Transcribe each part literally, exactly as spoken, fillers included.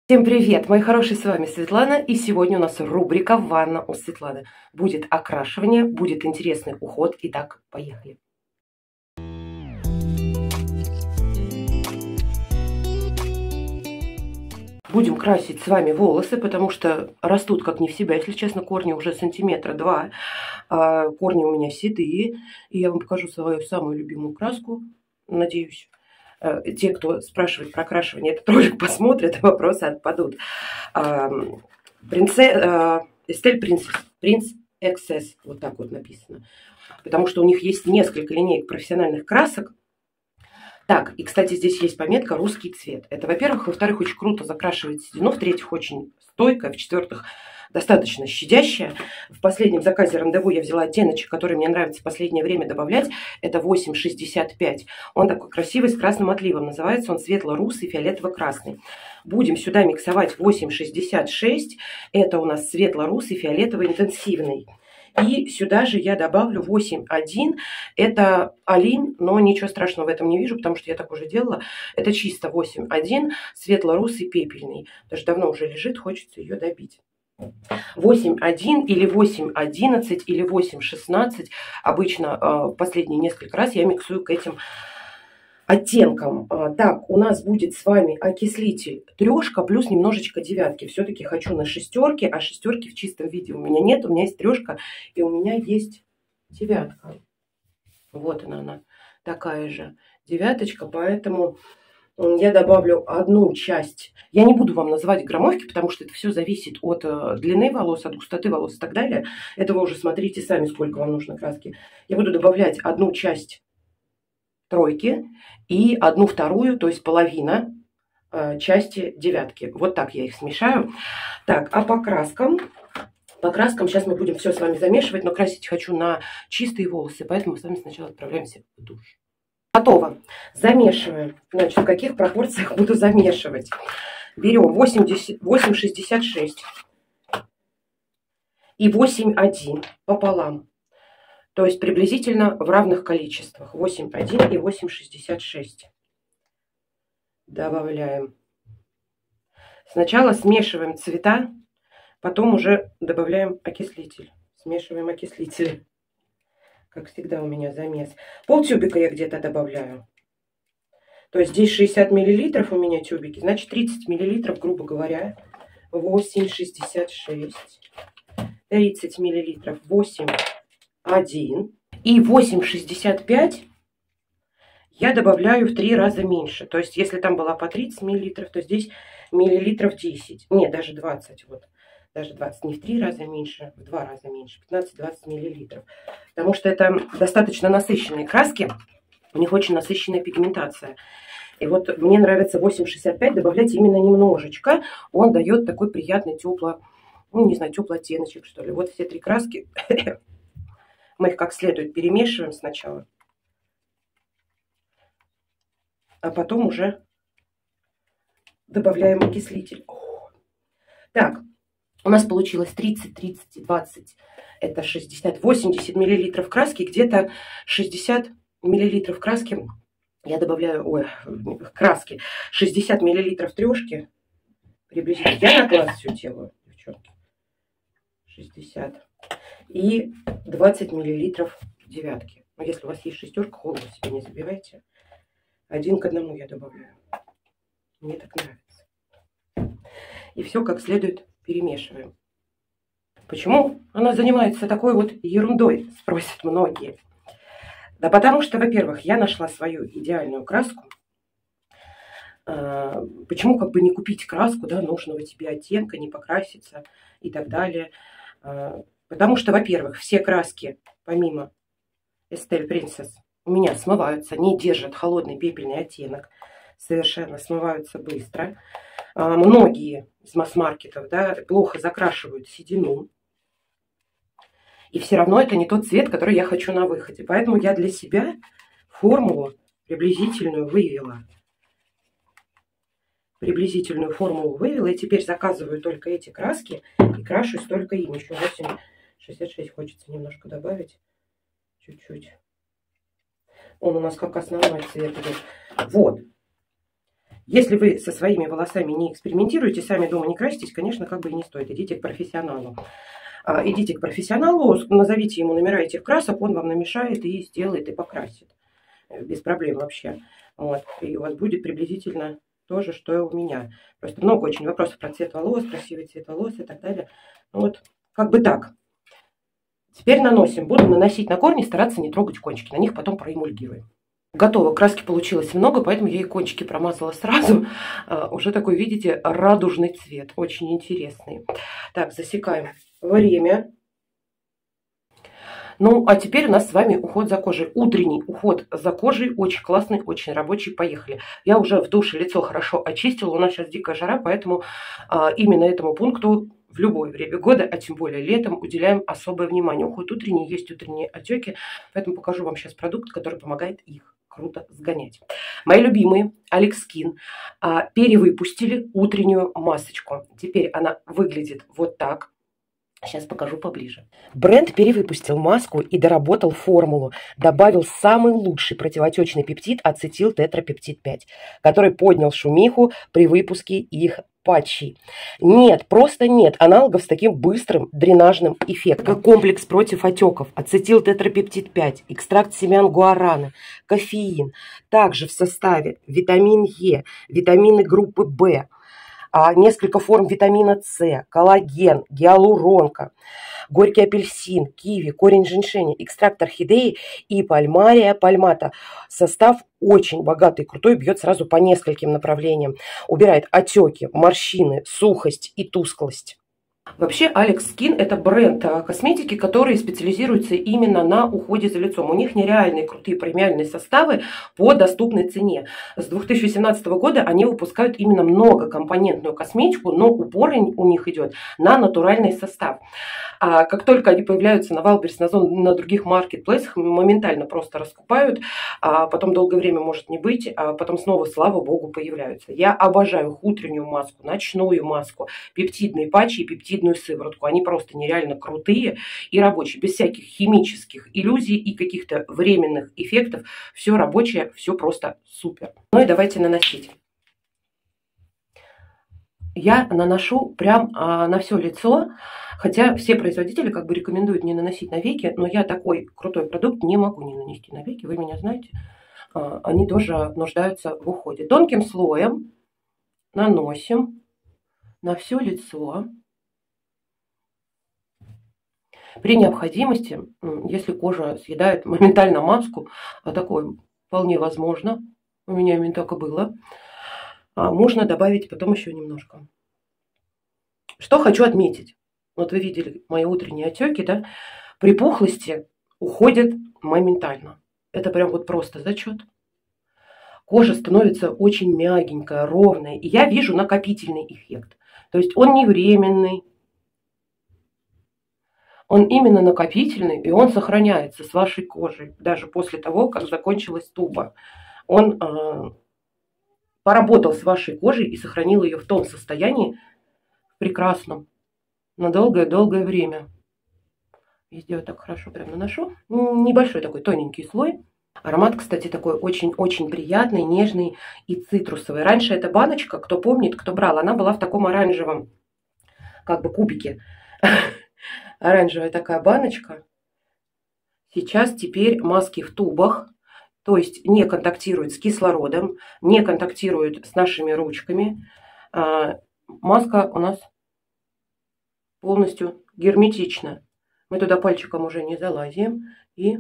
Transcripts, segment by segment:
Всем привет, мои хорошие, с вами Светлана, и сегодня у нас рубрика «Ванна у Светланы». Будет окрашивание, будет интересный уход. Итак, поехали. Будем красить с вами волосы, потому что растут как не в себя, если честно, корни уже сантиметра два. А корни у меня седые, и я вам покажу свою самую любимую краску, надеюсь. Те, кто спрашивает про окрашивание, этот ролик посмотрят, вопросы отпадут. Принце... Estelle Princess, Prince икс эс, вот так вот написано. Потому что у них есть несколько линеек профессиональных красок. Так, и, кстати, здесь есть пометка «русский цвет». Это, во-первых. Во-вторых, очень круто закрашивает седину. В-третьих, очень стойкая. В-четвертых, достаточно щадящая. В последнем заказе «Рандеву» я взяла оттеночек, который мне нравится в последнее время добавлять. Это восемь шестьдесят пять. Он такой красивый, с красным отливом. Называется он светло-русый, фиолетово-красный. Будем сюда миксовать восемь шестьдесят шесть. Это у нас светло-русый, фиолетовый, интенсивный. И сюда же я добавлю восемь один. Это Алин, но ничего страшного в этом не вижу, потому что я так уже делала. Это чисто восемь один, светло-русый, пепельный. Даже давно уже лежит, хочется ее добить. восемь один или восемь одиннадцать или восемь шестнадцать. Обычно э, последние несколько раз я миксую к этим оттенкам. Так, у нас будет с вами окислитель трешка плюс немножечко девятки. Все-таки хочу на шестерке, а шестерки в чистом виде у меня нет. У меня есть трешка и у меня есть девятка. Вот она, она такая же девяточка, поэтому я добавлю одну часть. Я не буду вам называть граммовки, потому что это все зависит от длины волос, от густоты волос и так далее. Это вы уже смотрите сами, сколько вам нужно краски. Я буду добавлять одну часть тройки и одну вторую, то есть половина э, части девятки. Вот так я их смешаю. Так, а по краскам, по краскам сейчас мы будем все с вами замешивать, но красить хочу на чистые волосы, поэтому мы с вами сначала отправляемся в душ. Готово. Замешиваем. Значит, в каких пропорциях буду замешивать? Берем восемь шестьдесят шесть и восемь один пополам. То есть приблизительно в равных количествах. восемь один и восемь шестьдесят шесть. Добавляем. Сначала смешиваем цвета, потом уже добавляем окислитель. Смешиваем окислитель. Как всегда у меня замес. Полтюбика я где-то добавляю. То есть здесь шестьдесят миллилитров у меня тюбики. Значит тридцать миллилитров, грубо говоря. восемь шестьдесят шесть. тридцать миллилитров. восемь один. И восемь шестьдесят пять я добавляю в три раза меньше. То есть если там была по тридцать миллилитров, то здесь миллилитров десять. Нет, даже двадцать. Вот. Даже двадцать. Не в три раза меньше, в два раза меньше. пятнадцать-двадцать миллилитров. Потому что это достаточно насыщенные краски. У них очень насыщенная пигментация. И вот мне нравится восемь шестьдесят пять добавлять именно немножечко. Он дает такой приятный тепло, ну не знаю, теплый оттеночек, что ли. Вот все три краски. Мы их как следует перемешиваем сначала. А потом уже добавляем окислитель. Так, у нас получилось тридцать, тридцать и двадцать. Это шестьдесят, восемьдесят миллилитров краски. Где-то шестьдесят миллилитров краски. Я добавляю, ой, краски. шестьдесят миллилитров трешки. Приблизительно. Я на глаз все делаю, девчонки. шестьдесят. И двадцать миллилитров девятки. Но если у вас есть шестерка, холодно себе не забивайте. Один к одному я добавляю. Мне так нравится. И все как следует перемешиваем. Почему она занимается такой вот ерундой, спросят многие. Да потому что, во-первых, я нашла свою идеальную краску. Почему как бы не купить краску, да, нужного тебе оттенка, не покраситься и так далее. Потому что, во-первых, все краски, помимо Estelle Princess, у меня смываются, не держат холодный пепельный оттенок. Совершенно смываются быстро. А, многие из масс-маркетов, да, плохо закрашивают седину. И все равно это не тот цвет, который я хочу на выходе. Поэтому я для себя формулу приблизительную вывела. Приблизительную формулу вывела. И теперь заказываю только эти краски и крашусь только им. Еще восемь шестьдесят шесть хочется немножко добавить. Чуть-чуть. Он у нас как основной цвет идет. Вот. Если вы со своими волосами не экспериментируете, сами дома не краситесь, конечно, как бы и не стоит. Идите к профессионалу. Идите к профессионалу, назовите ему номера этих красок, он вам намешает и сделает, и покрасит. Без проблем вообще. Вот. И у вас будет приблизительно то же, что и у меня. Просто много очень вопросов про цвет волос, красивый цвет волос и так далее. Вот, как бы так. Теперь наносим. Буду наносить на корни, стараться не трогать кончики. На них потом проэмульгируем. Готово. Краски получилось много, поэтому я и кончики промазала сразу. А, уже такой, видите, радужный цвет. Очень интересный. Так, засекаем время. Ну, а теперь у нас с вами уход за кожей. Утренний уход за кожей. Очень классный, очень рабочий. Поехали. Я уже в душе лицо хорошо очистила. У нас сейчас дикая жара, поэтому а, именно этому пункту в любое время года, а тем более летом, уделяем особое внимание. Уход утренний, есть утренние отеки, поэтому покажу вам сейчас продукт, который помогает их круто сгонять. Мои любимые Алекс Скин а, перевыпустили утреннюю масочку. Теперь она выглядит вот так. Сейчас покажу поближе. Бренд перевыпустил маску и доработал формулу. Добавил самый лучший противоотечный пептид ацетилтетрапептид пять, который поднял шумиху при выпуске их патчей. Нет, просто нет аналогов с таким быстрым дренажным эффектом. Комплекс против отеков, ацетилтетрапептид пять, экстракт семян гуарана, кофеин. Также в составе витамин Е, витамины группы В, несколько форм витамина С, коллаген, гиалуронка, горький апельсин, киви, корень женьшеня, экстракт орхидеи и пальмария пальмата. Состав очень богатый, крутой, бьет сразу по нескольким направлениям. Убирает отеки, морщины, сухость и тусклость. Вообще, Алекс Скин – это бренд косметики, который специализируется именно на уходе за лицом. У них нереальные крутые премиальные составы по доступной цене. С две тысячи семнадцатого года они выпускают именно многокомпонентную косметику, но упор у них идет на натуральный состав. А как только они появляются на Вайлдберрис, на, на других маркетплейсах, моментально просто раскупают, а потом долгое время может не быть, а потом снова, слава богу, появляются. Я обожаю их утреннюю маску, ночную маску, пептидные патчи и пептидную сыворотку. Они просто нереально крутые и рабочие, без всяких химических иллюзий и каких-то временных эффектов. Все рабочее, все просто супер. Ну и давайте наносить. Я наношу прям а, на все лицо, хотя все производители как бы рекомендуют не наносить на веки, но я такой крутой продукт не могу не нанести на веки, вы меня знаете, а, они тоже нуждаются в уходе. Тонким слоем наносим на все лицо. При необходимости, если кожа съедает моментально маску, а такое вполне возможно, у меня именно так и было, можно добавить потом еще немножко. Что хочу отметить. Вот вы видели мои утренние отеки, да? Припухлости уходят моментально. Это прям вот просто зачет. Кожа становится очень мягенькая, ровная. И я вижу накопительный эффект. То есть он не временный. Он именно накопительный, и он сохраняется с вашей кожей. Даже после того, как закончилась туба. Он э, поработал с вашей кожей и сохранил ее в том состоянии прекрасном. На долгое-долгое время. Везде вот так хорошо прям наношу. Небольшой такой тоненький слой. Аромат, кстати, такой очень-очень приятный, нежный и цитрусовый. Раньше эта баночка, кто помнит, кто брал, она была в таком оранжевом, как бы кубике. Оранжевая такая баночка. Сейчас теперь маски в тубах. То есть не контактирует с кислородом, не контактирует с нашими ручками. Маска у нас полностью герметична. Мы туда пальчиком уже не залазим. И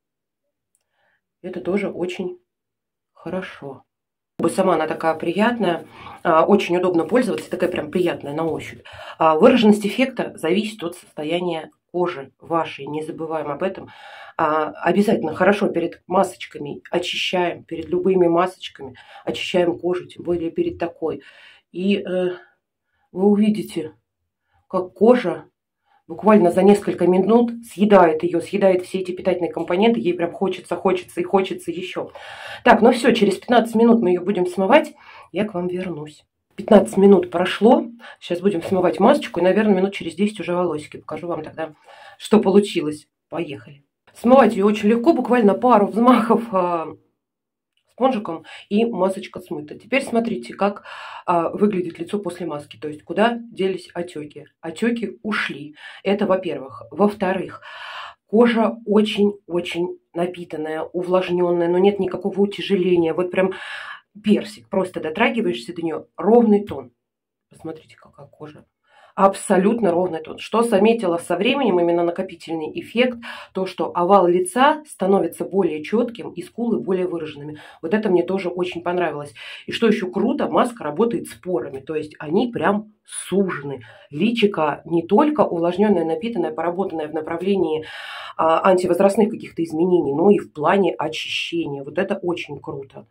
это тоже очень хорошо. Сама она такая приятная, очень удобно пользоваться, такая прям приятная на ощупь. Выраженность эффекта зависит от состояния кожи вашей, не забываем об этом. Обязательно хорошо перед масочками очищаем, перед любыми масочками очищаем кожу, тем более перед такой. И вы увидите, как кожа буквально за несколько минут съедает ее, съедает все эти питательные компоненты, ей прям хочется, хочется и хочется еще. Так, ну все, через пятнадцать минут мы ее будем смывать, я к вам вернусь. пятнадцать минут прошло, сейчас будем смывать масочку, и, наверное, минут через десять уже волосики. Покажу вам тогда, что получилось. Поехали. Смывать ее очень легко, буквально пару взмахов спонжиком, и масочка смыта. Теперь смотрите, как а, выглядит лицо после маски, то есть куда делись отеки. Отеки ушли. Это во-первых. Во-вторых, кожа очень-очень напитанная, увлажненная, но нет никакого утяжеления. Вот прям персик, просто дотрагиваешься до нее, ровный тон. Посмотрите, какая кожа. Абсолютно ровный тон. Что заметила со временем, именно накопительный эффект, то, что овал лица становится более четким и скулы более выраженными. Вот это мне тоже очень понравилось. И что еще круто, маска работает с порами, то есть они прям сужены. Личико не только увлажненное, напитанное, поработанное в направлении а, антивозрастных каких-то изменений, но и в плане очищения. Вот это очень круто.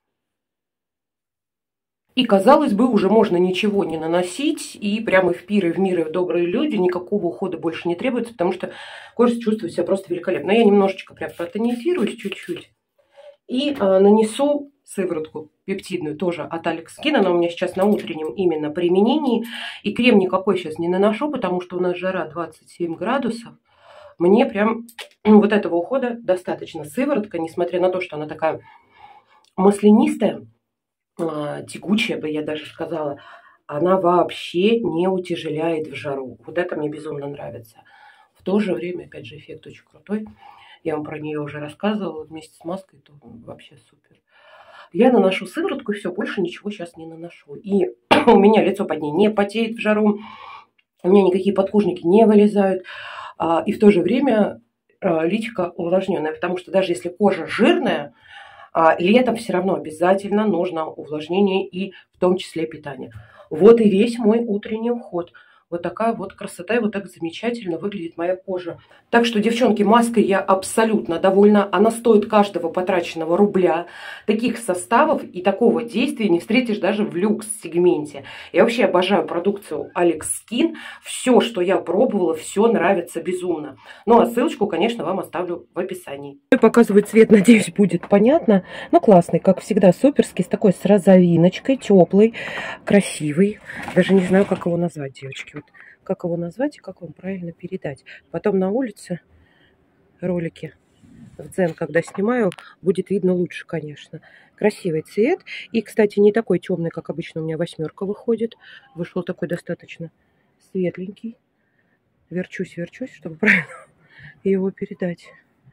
И, казалось бы, уже можно ничего не наносить, и прямо в пир, и в мир, и в добрые люди никакого ухода больше не требуется, потому что кожа чувствует себя просто великолепно. Я немножечко прям протонизируюсь чуть-чуть и а, нанесу сыворотку пептидную тоже от Alex Skin. Она у меня сейчас на утреннем именно применении. И крем никакой сейчас не наношу, потому что у нас жара двадцать семь градусов. Мне прям вот этого ухода достаточно. Сыворотка, несмотря на то, что она такая маслянистая, тягучая, бы я даже сказала, она вообще не утяжеляет в жару. Вот это мне безумно нравится. В то же время, опять же, эффект очень крутой. Я вам про нее уже рассказывала вместе с маской, то вообще супер. Я наношу сыворотку, и все, больше ничего сейчас не наношу. И у меня лицо под ней не потеет в жару, у меня никакие подкожники не вылезают. И в то же время личико увлажненное, потому что даже если кожа жирная, А летом все равно обязательно нужно увлажнение и в том числе питание. Вот и весь мой утренний уход. Вот такая вот красота, и вот так замечательно выглядит моя кожа. Так что, девчонки, маской я абсолютно довольна. Она стоит каждого потраченного рубля. Таких составов и такого действия не встретишь даже в люкс-сегменте. Я вообще обожаю продукцию Alex Skin. Все, что я пробовала, все нравится безумно. Ну, а ссылочку, конечно, вам оставлю в описании. Показывает цвет, надеюсь, будет понятно. Ну, классный, как всегда, суперский, с такой с розовиночкой, теплый, красивый. Даже не знаю, как его назвать, девочки. Вот как его назвать и как вам правильно передать. Потом на улице ролики в дзен, когда снимаю, будет видно лучше, конечно. Красивый цвет. И, кстати, не такой темный, как обычно у меня восьмерка выходит. Вышел такой достаточно светленький. Верчусь, верчусь, чтобы правильно его передать.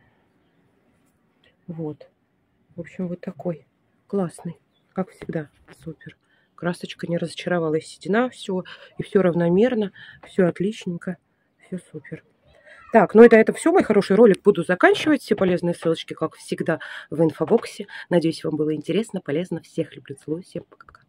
Вот. В общем, вот такой классный. Как всегда. Супер. Красочка не разочаровала, и седина, все, и все равномерно, все отличненько, все супер. Так, ну это, это все, мой хороший ролик. Буду заканчивать. Все полезные ссылочки, как всегда, в инфобоксе. Надеюсь, вам было интересно, полезно. Всех люблю, целую, всем пока.